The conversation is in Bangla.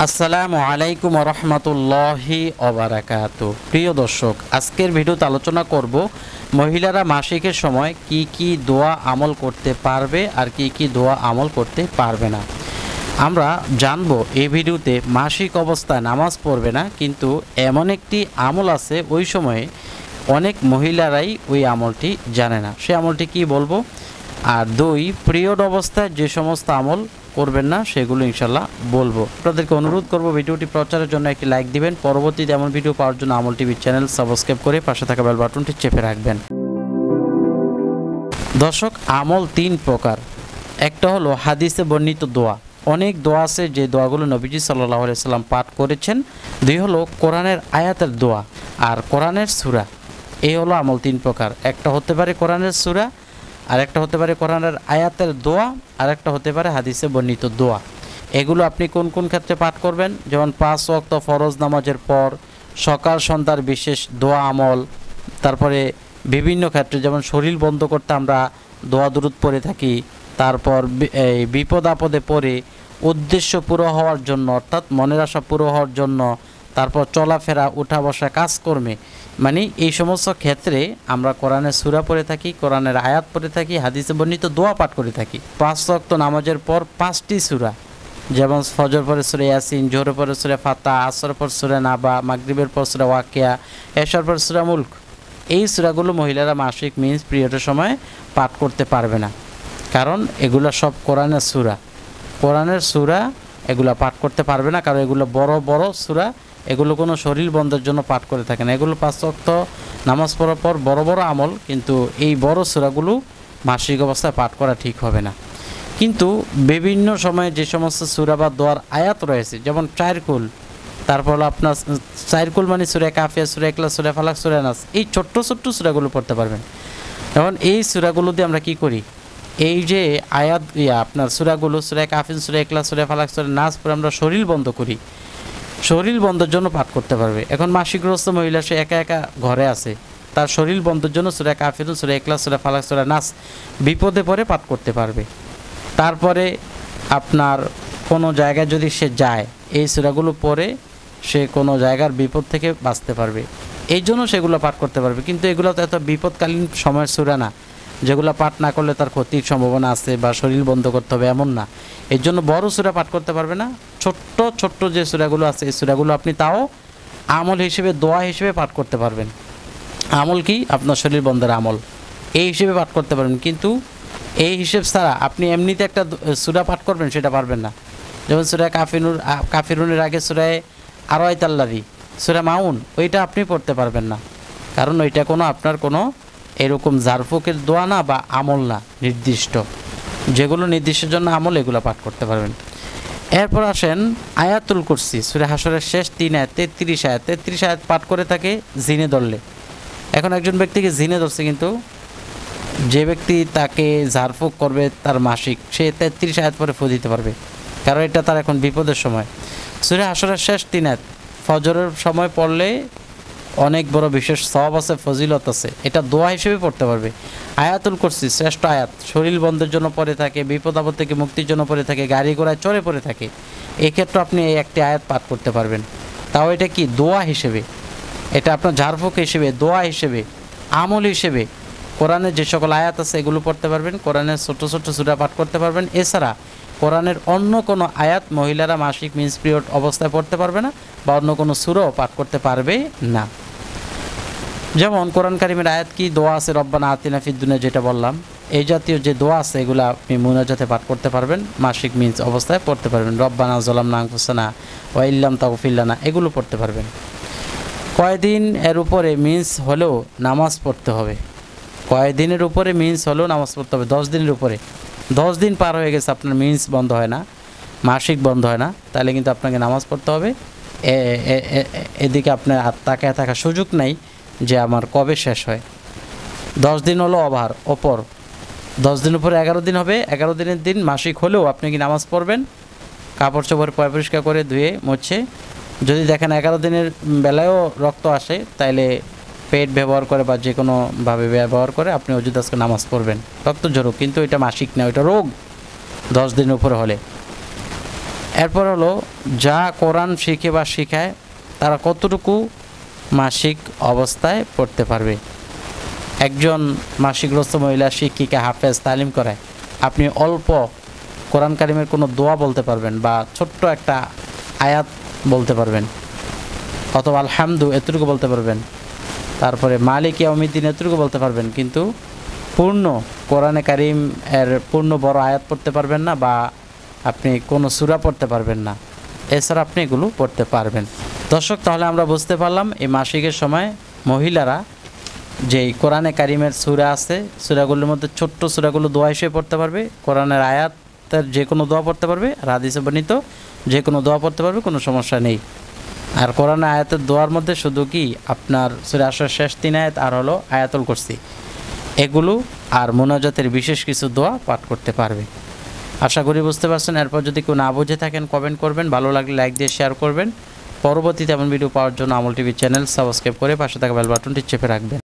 আসসালামু আলাইকুম রহমতুল্লাহি ওবারাকাতু। প্রিয় দর্শক, আজকের ভিডিওতে আলোচনা করব মহিলারা মাসিকের সময় কি কি দোয়া আমল করতে পারবে আর কি কি দোয়া আমল করতে পারবে না। আমরা জানবো এই ভিডিওতে মাসিক অবস্থায় নামাজ পড়বে না, কিন্তু এমন একটি আমল আছে ওই সময়ে অনেক মহিলারাই ওই আমলটি জানে না। সে আমলটি কি বলবো। আর দুই, পিরিয়ড অবস্থায় যে সমস্ত আমল করবেন না সেগুলো ইনশাল্লাহ বলবো। আপনাদেরকে অনুরোধ করব ভিডিওটি প্রচারের জন্য একটি লাইক দিবেন। পরবর্তীতে এমন ভিডিও পাওয়ার জন্য আমল টিভি চ্যানেল সাবস্ক্রাইব করে পাশে থাকা বেল বাটনটি চেপে রাখবেন। দর্শক, আমল তিন প্রকার। একটা হলো হাদিসে বর্ণিত দোয়া, অনেক দোয়া আছে যে দোয়াগুলো নবীজি সাল্লাল্লাহু আলাইহি সাল্লাম পাঠ করেছেন। দুই হলো কোরআনের আয়াতের দোয়া আর কোরআনের সূরা। এই হলো আমল তিন প্রকার। একটা হতে পারে কোরআনের সূরা, আর একটা হতে পারে কোরআনের আয়াতের দোয়া, আর একটা হতে পারে হাদিসে বর্ণিত দোয়া। এগুলো আপনি কোন কোন ক্ষেত্রে পাঠ করবেন? যেমন 5 ওয়াক্ত ফরজ নামাজের পর, সকাল সন্ধ্যার বিশেষ দোয়া আমল, তারপরে বিভিন্ন ক্ষেত্রে যেমন শরীর বন্ধ করতে আমরা দোয়া দুরূদ পড়ে থাকি, তারপর এই বিপদ আপদে পড়ে উদ্দেশ্য পুরো হওয়ার জন্য, অর্থাৎ মনের আশা পুরো হওয়ার জন্য, তারপর চলাফেরা উঠা বসা কাজকর্মে, মানে এই সমস্ত ক্ষেত্রে আমরা কোরআনের সূরা পড়ে থাকি, কোরআনের আয়াত পড়ে থাকি, হাদিসে বর্ণিত দোয়া পাঠ করে থাকি। 5 ওয়াক্ত নামাজের পর 5টি সূরা, যেমন ফজর পরে সূরা ইয়াসিন, জোহরের পরে সূরা ফাতিহা, আসর পর সূরা নাবা, মাগরিবের পর সূরা ওয়াকিয়া, এশার পর সূরা মুলক। এই সূরাগুলো মহিলারা মাসিক মিন্স পিরিয়ডের সময় পাঠ করতে পারবে না, কারণ এগুলো সব কোরআনের সূরা এগুলো পাঠ করতে পারবে না, কারণ এগুলো বড় বড় সূরা। এগুলো কোনো শরীর বন্ধের জন্য পাঠ করে থাকে না। এগুলো 5 ওয়াক্ত নামাজ পড়ার পর বড় বড় আমল, কিন্তু এই বড় সূরাগুলো মাসিক অবস্থায় পাঠ করা ঠিক হবে না। কিন্তু বিভিন্ন সময়ে যে সমস্ত সূরা বা দোয়ার আয়াত রয়েছে, যেমন চারকুল, তারপর আপনার চারকুল মানে সূরা কাফিয়া, সূরা ইখলাস, সূরা ফালাক, সূরা নাস, এই ছোট্ট ছোট্ট সূরাগুলো পড়তে পারবেন। এখন এই সূরাগুলো দিয়ে আমরা কি করি, এই যে আয়াত আপনার সূরাগুলো, সূরা কাফির, সূরা ইখলাস, সূরা ফালাক, সূরা নাস পরে আমরা শরীর বন্ধ করি, শরীর বন্ধের জন্য পাঠ করতে পারবে। এখন মাসিকগ্রস্ত মহিলা, সে একা একা ঘরে আছে, তার শরীর বন্ধের জন্য সূরা কাফির, সূরা ইখলাস, সূরা ফালাক, সূরা নাস বিপদে পড়ে পাঠ করতে পারবে। তারপরে আপনার কোনো জায়গায় যদি সে যায়, এই সূরাগুলো পড়ে সে কোনো জায়গার বিপদ থেকে বাঁচতে পারবে, এই জন্য সেগুলো পাঠ করতে পারবে। কিন্তু এগুলো তো এত বিপদকালীন সময়ের সূরা না, যেগুলো পাঠ না করলে তার ক্ষতির সম্ভাবনা আছে বা শরীর বন্ধ করতে হবে এমন না। এর জন্য বড় সূরা পাঠ করতে পারবে না। ছোট্ট ছোট্ট যে সূরাগুলো আছে, এই সূরাগুলো আপনি তাও আমল হিসেবে, দোয়া হিসেবে পাঠ করতে পারবেন। আমল কি? আপনার শরীর বন্ধের আমল, এই হিসেবে পাঠ করতে পারবেন। কিন্তু এই হিসেব ছাড়া আপনি এমনিতে একটা সূরা পাঠ করবেন সেটা পারবেন না। যেমন সূরা কাফিরুনের আগে সূরায়ে আরাইতাল্লাযী, সূরা মাউন, ওইটা আপনি পড়তে পারবেন না, কারণ ওইটা কোনো আপনার কোনো এরকম জারফুকের দোয়া না বা আমল না নির্দিষ্ট। যেগুলো নির্দিষ্ট জন্য আমল, এগুলো পাঠ করতে পারবেন। এরপর আসেন আয়াতুল কুরসি, সূরা হাশরের শেষ 3 আয়াত, 33 আয়াত পাঠ করে থাকে জিনে ধরলে। এখন একজন ব্যক্তিকে জিনে ধরছে, কিন্তু যে ব্যক্তি তাকে জারফুক করবে তার মাসিক, সে 33 আয়াত পরে ফু দিতে পারবে, কারণ এটা তার এখন বিপদের সময়। সূরা হাশরের শেষ 3 আয়াত ফজরের সময় পড়লে অনেক বড় বিশেষ সওয়াব আছে, ফজিলত আছে, এটা দোয়া হিসেবে পড়তে পারবে। আয়াতুল কুরসি শ্রেষ্ঠ আয়াত, শরীর বন্ধের জন্য পড়ে থাকে, বিপদ আপদ থেকে মুক্তির জন্য পড়ে থাকে, গাড়ি ঘোড়ায় চড়ে পড়ে থাকে, এক্ষেত্রে আপনি এই একটি আয়াত পাঠ করতে পারবেন। তাও এটা কি? দোয়া হিসেবে, এটা আপনার ঝাড়ফুঁক হিসেবে, দোয়া হিসেবে, আমল হিসেবে কোরআনের যে সকল আয়াত আছে এগুলো পড়তে পারবেন। কোরআনের ছোট্ট ছোট্ট সূরা পাঠ করতে পারবেন। এছাড়া কোরআনের অন্য কোনো আয়াত মহিলারা মাসিক মিন্স পিরিয়ড অবস্থায় পড়তে পারবে না, বা অন্য কোনো সূরাও পাঠ করতে পারবে না। যেমন কোরআন কারিমের আয়াত কি দোয়া আছে, রব্বানা আতিনা ফিদ দুনিয়া, যেটা বললাম, এই জাতীয় যে দোয়া আছে এগুলো আপনি মুনাজাতে পাঠ করতে পারবেন, মাসিক মিন্স অবস্থায় পড়তে পারবেন। রব্বানা যালামনা আনফুসানা ওয়া ইল্লাম তাগফির লানা, এগুলো পড়তে পারবেন। কয়দিন এর উপরে মিন্স হলেও নামাজ পড়তে হবে, কয়দিনের উপরে মিন্স হলেও নামাজ পড়তে হবে। 10 দিনের উপরে, 10 দিন পার হয়ে গেছে আপনার মিন্স বন্ধ হয় না, মাসিক বন্ধ হয় না, তাহলে কিন্তু আপনাকে নামাজ পড়তে হবে। এদিকে আপনার তাকায় থাকার সুযোগ নেই যে আমার কবে শেষ হয়। 10 দিন হলো ওপর 10 দিন উপরে 11 দিন হবে। 11 দিনের দিন মাসিক হলেও আপনি কি নামাজ পড়বেন, কাপড় চোপড় পরিষ্কার করে ধুয়ে মুছে। যদি দেখেন 11 দিনের বেলায়ও রক্ত আসে, তাইলে পেট ব্যবহার করে বা যে কোনোভাবে ব্যবহার করে আপনি অজু আজকে নামাজ পড়বেন, রক্ত ঝরুক, কিন্তু এটা মাসিক না, ওইটা রোগ। 10 দিনের উপরে হলে এরপর হলো যা কোরআন শিখে বা শিখায় তারা কতটুকু মাসিক অবস্থায় পড়তে পারবে। একজন মাসিকগ্রস্ত মহিলা শিক্ষিকা হাফেজ তালিম করায়, আপনি অল্প কোরআন কারিমের কোনো দোয়া বলতে পারবেন বা ছোট্ট একটা আয়াত বলতে পারবেন, অথবা আলহামদু এতটুকু বলতে পারবেন, তারপরে মালিক ইয়াউমিদ্দিন এতটুকু বলতে পারবেন, কিন্তু পূর্ণ কোরআনে কারিম এর পূর্ণ বড় আয়াত পড়তে পারবেন না বা আপনি কোনো সূরা পড়তে পারবেন না। এছাড়া আপনি এগুলো পড়তে পারবেন। দর্শক, তাহলে আমরা বুঝতে পারলাম এই মাসিকের সময় মহিলারা যেই কোরআনে কারিমের সূরা আছে, সূরাগুলোর মধ্যে ছোট্ট সূরাগুলো দোয়া হিসেবে পড়তে পারবে, কোরআনের আয়াতের যে কোনো দোয়া পড়তে পারবে, আর হাদিসে বর্ণিত যে কোনো দোয়া পড়তে পারবে, কোনো সমস্যা নেই। আর কোরআনের আয়াতের দোয়ার মধ্যে শুধু কি আপনার সূরা আসরের শেষ 3 আয়াত আর হলো আয়াতুল কুরসি, এগুলো আর মুনাজাতের বিশেষ কিছু দোয়া পাঠ করতে পারবে। আশা করি বুঝতে পারছেন। এরপর যদি কেউ না বুঝে থাকেন কমেন্ট করবেন, ভালো লাগলে লাইক দিয়ে শেয়ার করবেন। পরবর্তীতে এমন ভিডিও পাওয়ার জন্য আমল টিভি চ্যানেল সাবস্ক্রাইব করে পাশে থাকা বেল বাটনটি চেপে রাখবেন।